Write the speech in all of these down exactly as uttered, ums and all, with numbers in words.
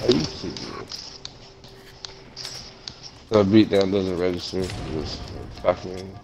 Are you serious? The beatdown doesn't register. It's calculating.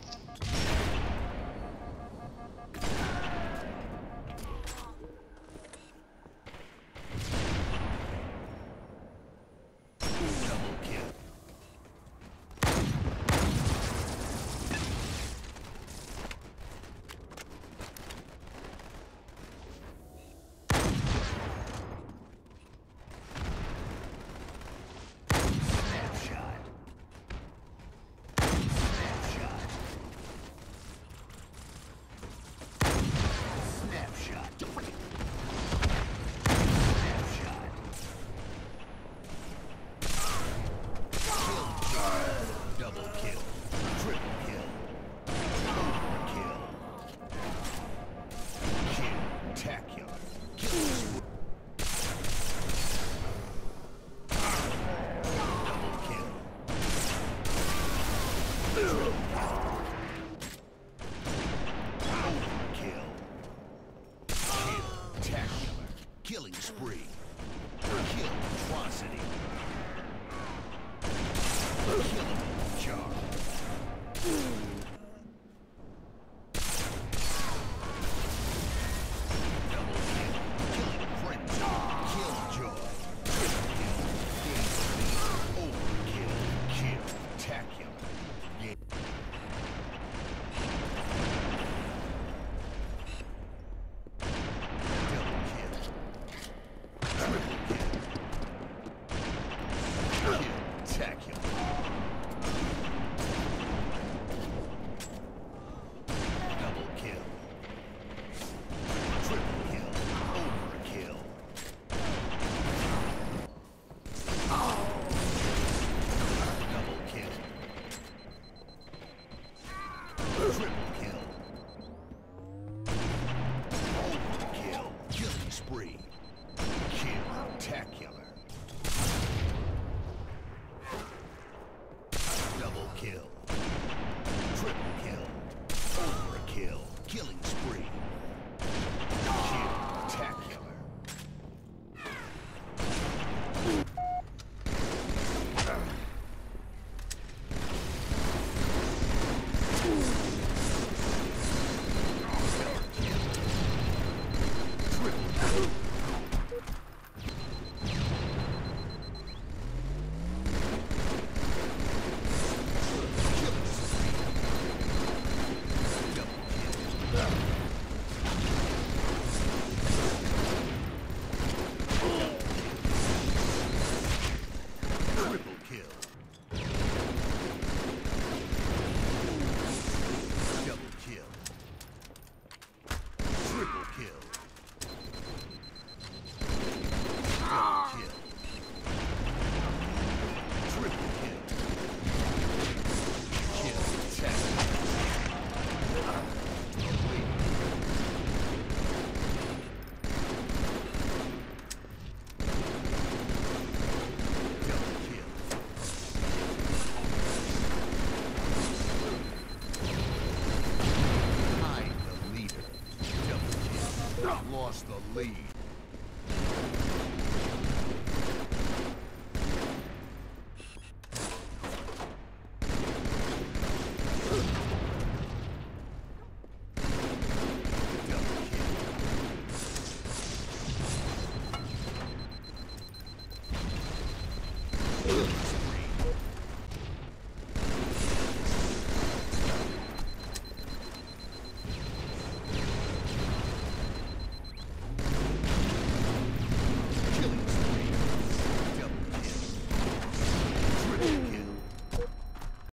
Killing spree. Kill atrocity. Killing jar. Double kill. Killing frenzy. Kill joy. Kill. Overkill. Kill. Tacular. Yeah. Triple kill. Overkill. Killing spree. Kill. Tacular. Double kill. Triple kill. Overkill. Killing spree. Kill. Tacular. Lost the lead.